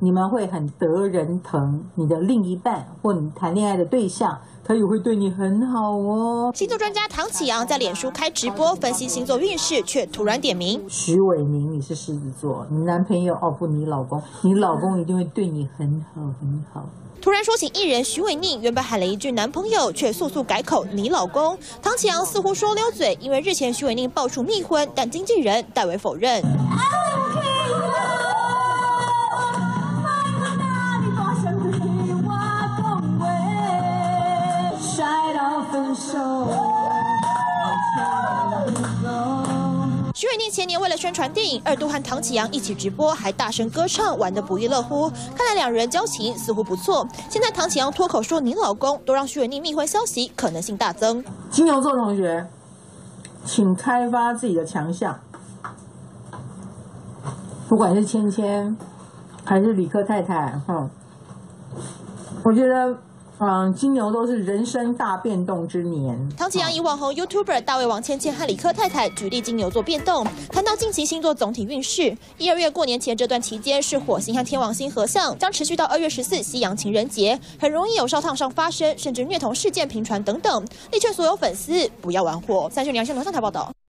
你们会很得人疼，你的另一半或你谈恋爱的对象，他也会对你很好哦。 星座专家唐启阳在脸书开直播分析星座运势，却突然点名徐伟宁，你是狮子座，你男朋友不，你老公一定会对你很好很好。 突然说起艺人徐伟宁，原本喊了一句男朋友，却速速改口你老公。唐启阳似乎说溜嘴，因为日前徐伟宁爆出密婚，但经纪人代为否认。徐伟宁前年为了宣传电影，二度和唐启阳一起直播，还大声歌唱，玩得不亦乐乎。看来两人交情似乎不错。现在唐启阳脱口说你老公，都让徐伟宁密婚消息可能性大增。 金牛座同学，请开发自己的强项，不管是芊芊还是理科太太，我觉得。金牛都是人生大变动之年。 唐启阳以网红 YouTuber 大胃王芊芊和理科太太举例金牛座变动，谈到近期星座总体运势。1、2月过年前这段期间是火星和天王星合相，将持续到2月14西洋情人节，很容易有烧烫伤发生，甚至虐童事件频传等等。力劝所有粉丝不要玩火。3立新闻台报道。